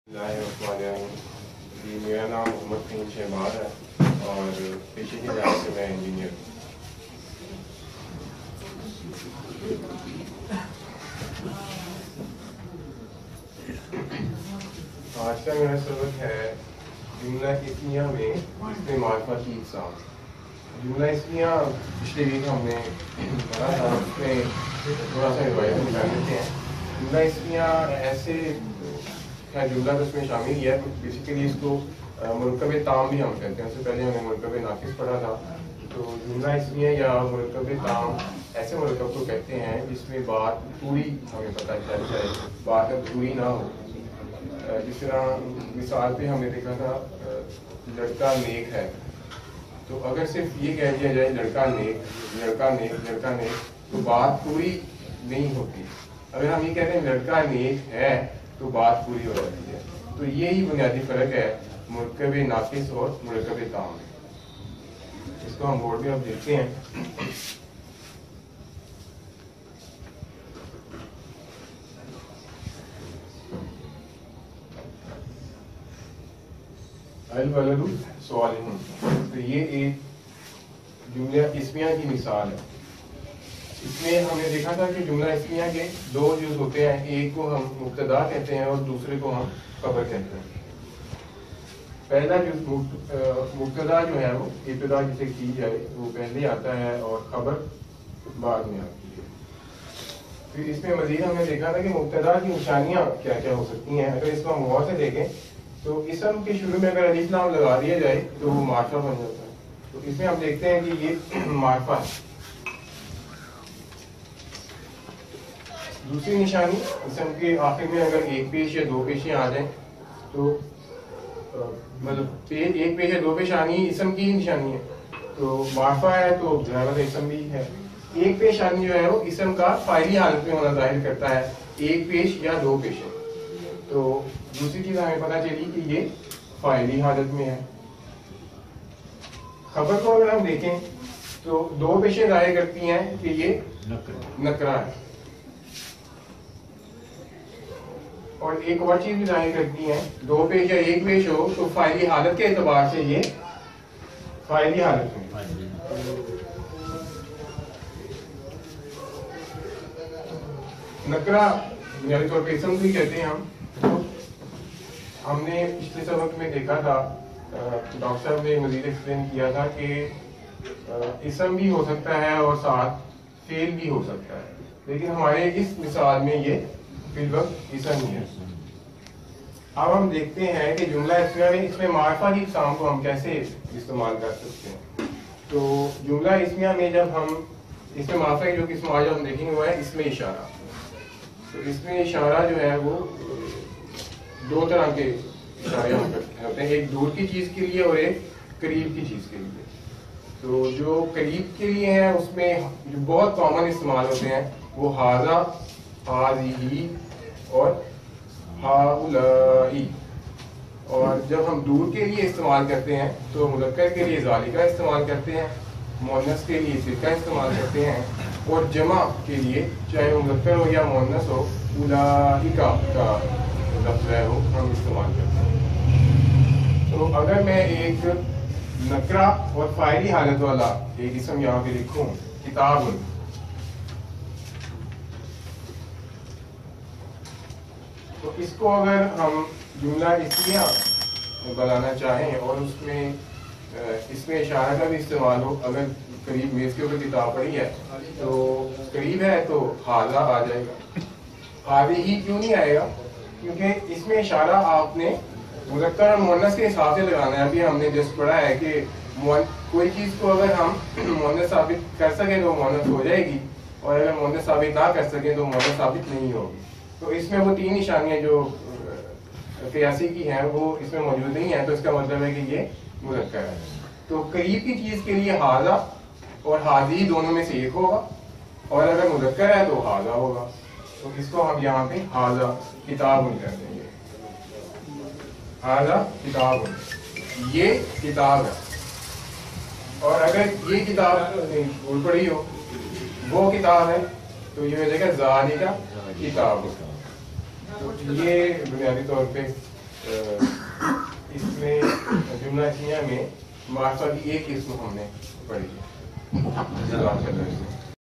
जी मेरा नाम मोहम्मद फ़हीम शहबाज है और पेशे के लिहाज से मैं इंजीनियर हूँ। आज का मेरा सबक है जुमला इस्मिया में इसमें मार्फा की इक़साम। जुमला इस्मिया पिछले वीक हमने पढ़ा था, उसमें थोड़ा सा रिवाइज़ कर लेते हैं। जुमला इस्मिया ऐसे है जुमला तो इसमें शामिल किया है, बेसिकली इसको मुरक्कब ताम भी हम कहते हैं। उससे पहले हमने मुरक्कब नाक़िस पढ़ा था। तो जुमला इस्मिया या मुरक्कब ताम ऐसे मुरक्कब को कहते हैं जिसमें बात पूरी हमें पता चल जाए, बात अधूरी ना हो। जिस तरह मिसाल पे हमने देखा था लड़का नेक है, तो अगर सिर्फ ये कह दिया जाए लड़का नेक लड़का नेक लड़का नेक तो बात पूरी नहीं होती। अगर हम ये कहते हैं लड़का नेक है तो बात पूरी हो जाती है। तो यही बुनियादी फ़र्क है मुरक्कब नाक़िस और मुरक्कब ताम में। इसको हम बोर्ड में अब देखते हैं। अल-वलदु सालिहुन, तो ये एक जुमला इस्मिया की मिसाल है। इसमें हमने देखा था कि जुमला इस्मिया के दो जुज़ होते हैं, एक को हम मुब्तदा कहते हैं और दूसरे को हम खबर कहते हैं। पहला जुज़ मुब्तदा जो है वो इब्तिदा जिसे की जाए वो पहले आता है और खबर बाद में आती है। फिर इसमें मज़ीद हमने देखा था कि मुब्तदा की निशानियाँ क्या क्या हो सकती हैं। अगर इसको हम गौर से देखें तो इसम के शुरू में अगर अलिफ लाम लगा दिया जाए तो वो मार्फा बन जाता है। तो इसमें हम देखते हैं कि ये मार्फा है। दूसरी निशानी इसम के आखिर में अगर एक पेश या दो पेशें आ जाएं तो मतलब एक पेश या दो पेश आनी इसम की ही निशानी है, तो मार्फा है तो ज़ाहिर इसम भी है। एक पेश आनी जो है वो इसम का फाइली हालत में होना जाहिर करता है, एक पेश या दो पेशें। तो दूसरी चीज हमें पता चली कि ये फाइली हालत में है। खबर को अगर हम देखें तो दो पेशें जाहिर करती हैं कि ये नकरा है, और एक और चीज भी जाहिर करती हैं, दो पेश या एक पेश हो तो फाइली हालत के एतबार से ये फाइली हालत में। नकरा बुनियादी तौर पर इसम भी कहते हैं हम। तो हमने पिछले सबक में देखा था, डॉक्टर साहब ने मजीद एक्सप्लेन किया था कि इसम भी हो सकता है और साथ फेल भी हो सकता है, लेकिन हमारे इस मिसाल में ये फिलवक्त इसम ही है। अब हम देखते हैं कि जुमला इस्मिया में इसमें मार्फा की इक़साम को हम कैसे इस्तेमाल कर सकते हैं। तो जुमला इस्मिया में जब हम इसमें मार्फा की जो किस्म आज हम देखेंगे वो है इसमें इशारा। तो इसमें इशारा जो है वो दो तरह के इशारे होते हैं, एक दूर की चीज के लिए और एक करीब की चीज के लिए। तो जो करीब के लिए है उसमें जो बहुत कॉमन इस्तेमाल होते हैं वो हाजा, हाज़िही और हाउलाई। और जब हम दूर के लिए इस्तेमाल करते हैं तो मुज़क्कर के लिए ज़ालिका इस्तेमाल करते हैं, मुअन्नस के लिए तिल्का इस्तेमाल करते हैं, और जमा के लिए चाहे वो मुज़क्कर हो या मुअन्नस हो उलाइका का लफ्ज़ है वो हम इस्तेमाल करते हैं। तो अगर मैं एक नकरा और फाइली हालत वाला एक इसम यहाँ पे लिखूं किताबुन, तो इसको अगर हम जुमला इस्मिया बनाना चाहें और उसमें इसमें इशारा का भी इस्तेमाल हो, अगर करीब मेज़ के ऊपर किताब पड़ी है तो करीब है तो हाजा आ जाएगा। हाज़ी ही क्यों नहीं आएगा? क्योंकि इसमें इशारा आपने मुज़क्कर और मुअन्नस के हिसाब से लगाना है। अभी हमने जस्ट पढ़ा है कि कोई चीज़ को अगर हम मुअन्नस साबित कर सकें तो मुअन्नस हो जाएगी, और अगर मुअन्नस साबित ना कर सकें तो मुअन्नस साबित नहीं होगी। तो इसमें वो तीन निशानियाँ जो क़ियासी की हैं वो इसमें मौजूद नहीं है, तो इसका मतलब है कि ये मुज़क्कर है। तो करीब की चीज़ के लिए हाजा और हाज़ी दोनों में से एक होगा, और अगर मुज़क्कर है तो हाजा होगा। तो इसको हम यहाँ पे हाजा किताबुन कर देंगे। हाजा किताबुन, ये किताब है। और अगर ये किताब भूल पड़ी हो वो किताब है तो ये हो जाएगा ज़ालिका किताब। तो ये बुनियादी तौर पे اس میں جملہ اسمیہ میں معرفہ کی ایک قسم ہم نے پڑھی ہے.